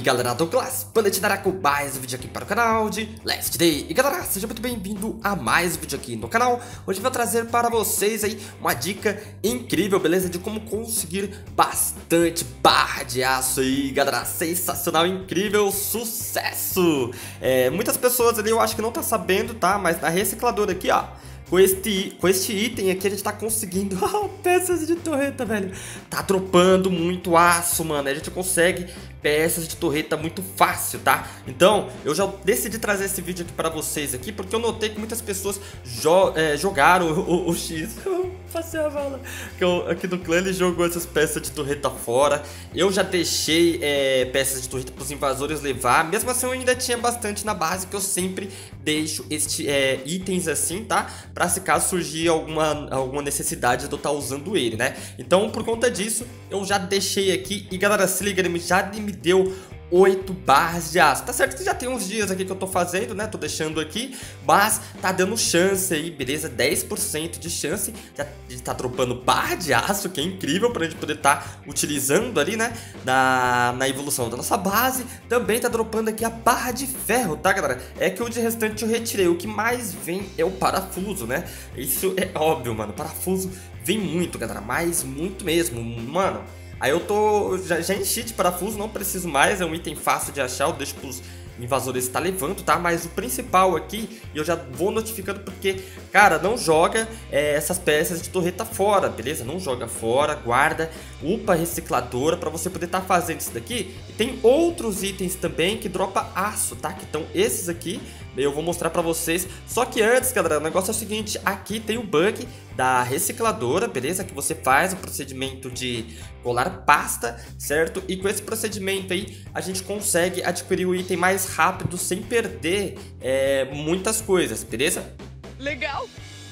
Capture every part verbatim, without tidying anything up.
galera, Douglas Planetinara com mais um vídeo aqui para o canal de Last Day. E galera, seja muito bem-vindo a mais um vídeo aqui no canal. Hoje eu vou trazer para vocês aí uma dica incrível, beleza? De como conseguir bastante barra de aço aí, galera. Sensacional, incrível, sucesso! É, muitas pessoas ali eu acho que não tá sabendo, tá? Mas na recicladora aqui, ó, Com este, com este item aqui a gente tá conseguindo peças de torreta, velho. Tá dropando muito aço, mano. A gente consegue peças de torreta muito fácil, tá? Então, eu já decidi trazer esse vídeo aqui pra vocês aqui, porque eu notei que muitas pessoas jo é, jogaram o, o, o X. Passei a bala. Aqui no clã ele jogou essas peças de torreta fora. Eu já deixei é, peças de torreta pros invasores levar. Mesmo assim eu ainda tinha bastante na base, que eu sempre deixo este, é, itens assim, tá? Pra se caso surgir alguma, alguma necessidade de eu estar usando ele, né? Então por conta disso eu já deixei aqui. E galera, se liga, ele já me deu oito barras de aço. Tá certo que já tem uns dias aqui que eu tô fazendo, né? Tô deixando aqui, mas tá dando chance aí, beleza? dez por cento de chance já de tá dropando barra de aço, que é incrível pra gente poder tá utilizando ali, né? Na, na evolução da nossa base. Também tá dropando aqui a barra de ferro, tá, galera? É que o de restante eu retirei. O que mais vem é o parafuso, né? Isso é óbvio, mano. Parafuso vem muito, galera. Mas muito mesmo, mano. Aí eu tô, já, já enchi de parafuso, não preciso mais, é um item fácil de achar, eu deixo pros invasores estar levando, tá? Mas o principal aqui, e eu já vou notificando porque, cara, não joga é, essas peças de torreta fora, beleza? Não joga fora, guarda, upa recicladora pra você poder estar fazendo isso daqui. E tem outros itens também que dropa aço, tá? Que estão esses aqui, eu vou mostrar pra vocês. Só que antes, galera, o negócio é o seguinte, aqui tem o bug da recicladora, beleza? Que você faz o procedimento de colar pasta, certo? E com esse procedimento aí, a gente consegue adquirir o item mais rápido sem perder é, muitas coisas, beleza? Legal!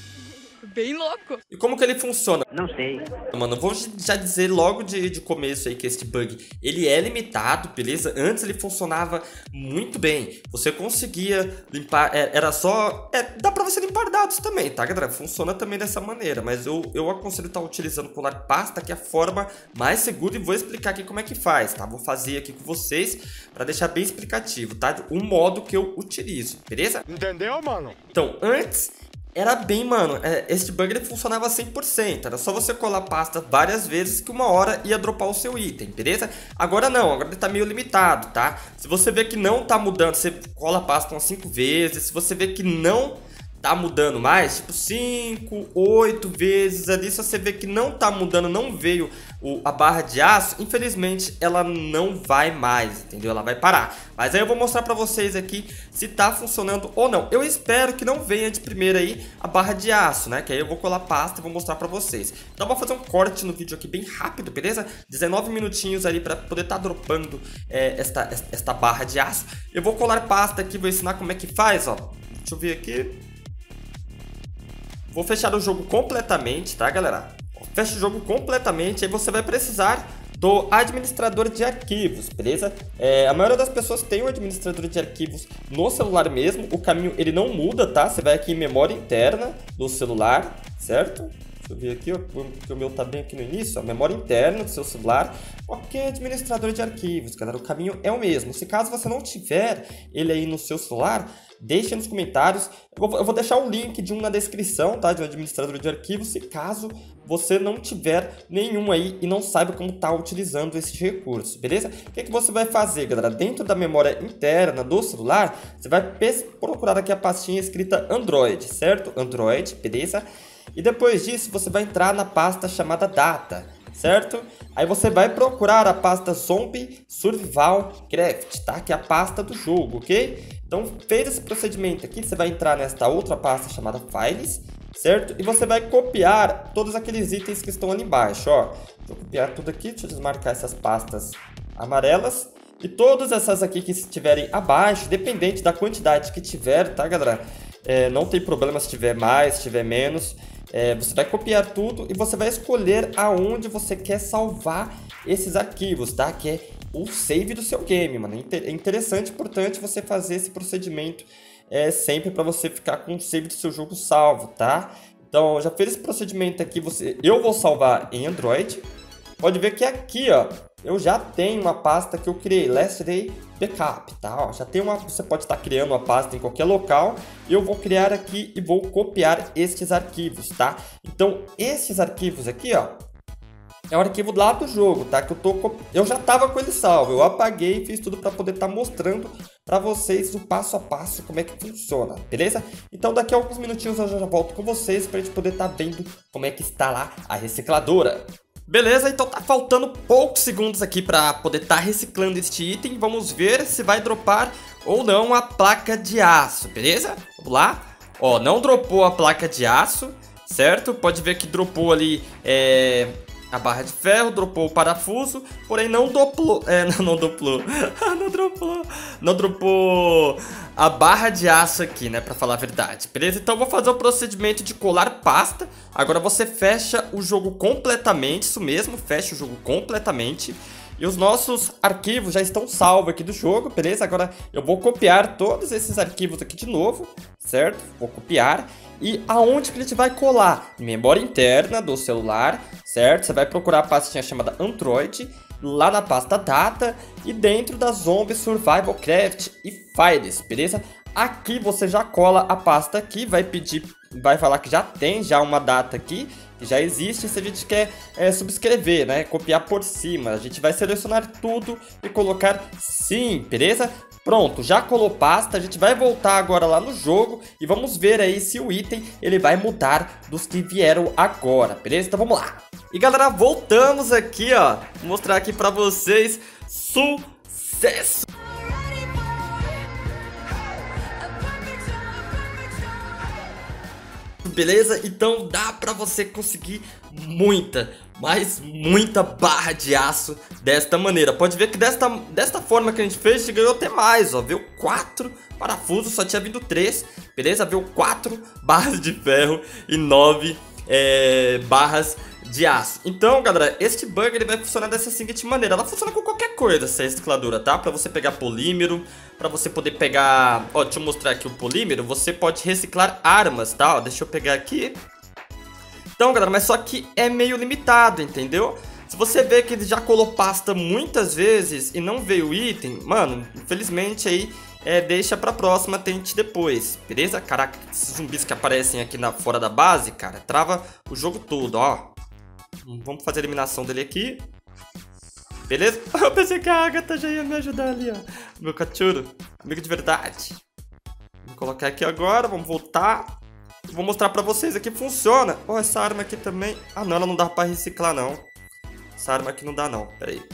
Bem louco! E como que ele funciona? Não sei. Mano, eu vou já dizer logo de, de começo aí que este bug, ele é limitado, beleza? Antes ele funcionava muito bem. Você conseguia limpar, é, era só... É, dá pra você limpar dados também, tá, galera? Funciona também dessa maneira, mas eu, eu aconselho estar utilizando colar pasta, que é a forma mais segura, e vou explicar aqui como é que faz, tá? Vou fazer aqui com vocês pra deixar bem explicativo, tá? O modo que eu utilizo, beleza? Entendeu, mano? Então, antes... Era bem, mano, este bug ele funcionava cem por cento, era só você colar pasta várias vezes que uma hora ia dropar o seu item, beleza? Agora não, agora ele tá meio limitado, tá? Se você vê que não tá mudando, você cola a pasta umas cinco vezes, se você vê que não tá mudando mais, tipo cinco, oito vezes ali, se você vê que não tá mudando, não veio o, a barra de aço, infelizmente ela não vai mais, entendeu? Ela vai parar. Mas aí eu vou mostrar pra vocês aqui se tá funcionando ou não. Eu espero que não venha de primeira aí a barra de aço, né? Que aí eu vou colar pasta e vou mostrar pra vocês. Então eu vou fazer um corte no vídeo aqui bem rápido, beleza? dezenove minutinhos ali pra poder tá dropando é, esta, esta barra de aço. Eu vou colar pasta aqui, vou ensinar como é que faz, ó. Deixa eu ver aqui. Vou fechar o jogo completamente, tá, galera? Fecha o jogo completamente, aí você vai precisar do administrador de arquivos, beleza? É, a maioria das pessoas tem um administrador de arquivos no celular mesmo, o caminho ele não muda, tá? Você vai aqui em memória interna do celular, certo? Deixa eu ver aqui, ó, porque o meu tá bem aqui no início, ó, memória interna do seu celular. Ok, administrador de arquivos, galera, o caminho é o mesmo. Se caso você não tiver ele aí no seu celular, deixa nos comentários. Eu vou, eu vou deixar o link de um na descrição, tá? De um administrador de arquivos, se caso você não tiver nenhum aí e não saiba como tá utilizando esse recurso, beleza? O que, que você vai fazer, galera? Dentro da memória interna do celular, você vai procurar aqui a pastinha escrita Android, certo? Android, beleza? E depois disso, você vai entrar na pasta chamada Data, certo? Aí você vai procurar a pasta Zombie Survival Craft, tá? Que é a pasta do jogo, ok? Então, feito esse procedimento aqui, você vai entrar nesta outra pasta chamada Files, certo? E você vai copiar todos aqueles itens que estão ali embaixo, ó. Vou copiar tudo aqui, deixa eu desmarcar essas pastas amarelas. E todas essas aqui que estiverem abaixo, dependente da quantidade que tiver, tá, galera? É, não tem problema se tiver mais, se tiver menos. É, você vai copiar tudo e você vai escolher aonde você quer salvar esses arquivos, tá? Que é o save do seu game, mano. É interessante, importante você fazer esse procedimento é, sempre para você ficar com o save do seu jogo salvo, tá? Então, já fez esse procedimento aqui, você... eu vou salvar em Android. Pode ver que aqui, ó, eu já tenho uma pasta que eu criei, Last Day Backup, tá? Ó, já tem uma, você pode estar criando uma pasta em qualquer local. Eu vou criar aqui e vou copiar estes arquivos, tá? Então, esses arquivos aqui, ó, é o arquivo lá do jogo, tá? Que eu tô, eu já tava com ele salvo, eu apaguei e fiz tudo para poder estar mostrando para vocês o passo a passo como é que funciona, beleza? Então daqui a alguns minutinhos eu já volto com vocês pra gente poder estar vendo como é que está lá a recicladora. Beleza, então tá faltando poucos segundos aqui para poder estar reciclando este item. Vamos ver se vai dropar ou não a placa de aço, beleza? Vamos lá. Ó, não dropou a placa de aço, certo? Pode ver que dropou ali é, a barra de ferro, dropou o parafuso, porém não doplou, é, não, não doplou, não dropou, não dropou a barra de aço aqui, né, pra falar a verdade, beleza? Então eu vou fazer o procedimento de colar pasta. Agora você fecha o jogo completamente, isso mesmo, fecha o jogo completamente. E os nossos arquivos já estão salvos aqui do jogo, beleza? Agora eu vou copiar todos esses arquivos aqui de novo, certo? Vou copiar. E aonde que a gente vai colar? Memória interna do celular, certo? Você vai procurar a pastinha chamada Android, lá na pasta Data e dentro da Zombie Survival Craft e Files, beleza? Aqui você já cola a pasta aqui, vai pedir, vai falar que já tem já uma data aqui, que já existe. Se a gente quer é, subscrever, né, copiar por cima, a gente vai selecionar tudo e colocar sim, beleza? Pronto, já colou pasta, a gente vai voltar agora lá no jogo e vamos ver aí se o item ele vai mudar dos que vieram agora, beleza? Então vamos lá. E galera, voltamos aqui, ó, vou mostrar aqui pra vocês, sucesso! Beleza? Então dá pra você conseguir muita, mas muita barra de aço desta maneira. Pode ver que desta, desta forma que a gente fez, a gente ganhou até mais, ó. Veio quatro parafusos, só tinha vindo três, beleza? Veio quatro barras de ferro e nove é, barras de aço. Então, galera, este bug ele vai funcionar dessa seguinte maneira. Ela funciona com qualquer coisa, essa recicladora, tá? Pra você pegar polímero, pra você poder pegar... Ó, deixa eu mostrar aqui o polímero. Você pode reciclar armas, tá? Ó, deixa eu pegar aqui. Então, galera, mas só que é meio limitado, entendeu? Se você vê que ele já colou pasta muitas vezes e não veio o item, mano, infelizmente aí é, deixa pra próxima, tente depois, beleza? Caraca, esses zumbis que aparecem aqui na, fora da base, cara, trava o jogo todo, ó. Vamos fazer a eliminação dele aqui. Beleza? Eu pensei que a Agatha já ia me ajudar ali, ó. Meu cachorro, amigo de verdade. Vou colocar aqui agora, vamos voltar. Vou mostrar pra vocês aqui, funciona. Ó, oh, essa arma aqui também. Ah, não, ela não dá pra reciclar, não. Essa arma aqui não dá, não. Pera aí.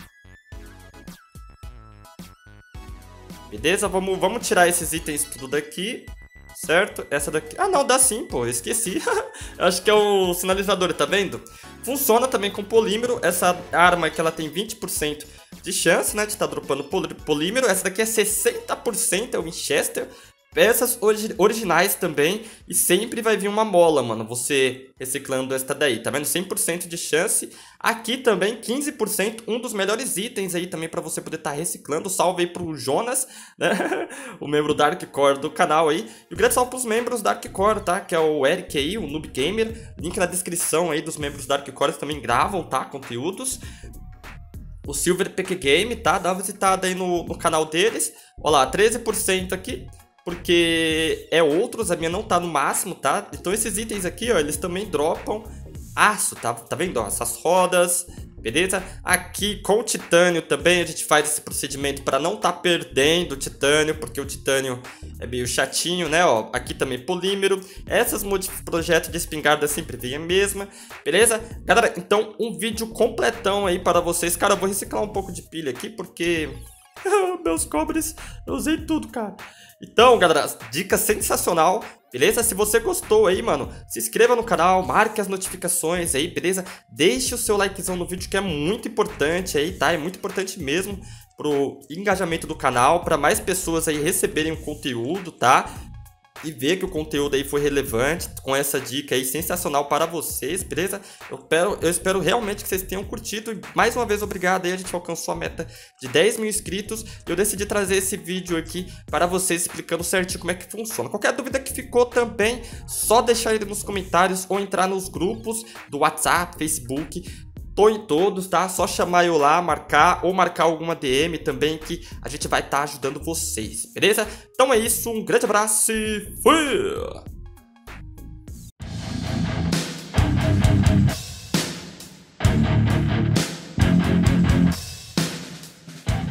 Beleza, vamos, vamos tirar esses itens tudo daqui. Certo? Essa daqui... Ah, não, dá sim, pô. Eu esqueci. Acho que é o sinalizador, tá vendo? Funciona também com polímero. Essa arma aqui, ela tem vinte por cento de chance, né? De estar dropando polímero. Essa daqui é sessenta por cento, é o Winchester. Peças ori originais também. E sempre vai vir uma mola, mano. Você reciclando esta daí. Tá vendo? cem por cento de chance. Aqui também, quinze por cento. Um dos melhores itens aí também pra você poder estar tá reciclando. Salve aí pro Jonas, né? O membro Dark Core do canal aí. E o grande salve pros membros Dark Core, tá? Que é o Eric aí, o Noob Gamer. Link na descrição aí dos membros Dark Core. Eles também gravam, tá? Conteúdos. O Silver P K Game, tá? Dá uma visitada aí no, no canal deles. Olha lá, treze por cento aqui. Porque é outros, a minha não tá no máximo, tá? Então esses itens aqui, ó, eles também dropam aço, tá? Tá vendo? Ó, essas rodas, beleza? Aqui com o titânio também a gente faz esse procedimento para não tá perdendo o titânio, porque o titânio é meio chatinho, né? Ó, aqui também polímero. Essas projetos de espingarda sempre vem a mesma, beleza? Galera, então um vídeo completão aí para vocês. Cara, eu vou reciclar um pouco de pilha aqui, porque... meus cobres, eu usei tudo, cara. Então, galera, dica sensacional, beleza? Se você gostou aí, mano, se inscreva no canal, marque as notificações aí, beleza? Deixe o seu likezão no vídeo, que é muito importante aí, tá? É muito importante mesmo pro engajamento do canal, para mais pessoas aí receberem o conteúdo, tá? E ver que o conteúdo aí foi relevante, com essa dica aí sensacional para vocês, beleza? Eu espero, eu espero realmente que vocês tenham curtido. E mais uma vez, obrigado aí, a gente alcançou a meta de dez mil inscritos. E eu decidi trazer esse vídeo aqui para vocês, explicando certinho como é que funciona. Qualquer dúvida que ficou também, só deixar ele nos comentários ou entrar nos grupos do WhatsApp, Facebook, tô em todos, tá? Só chamar eu lá, marcar ou marcar alguma D M também que a gente vai estar ajudando vocês, beleza? Então é isso, um grande abraço e fui!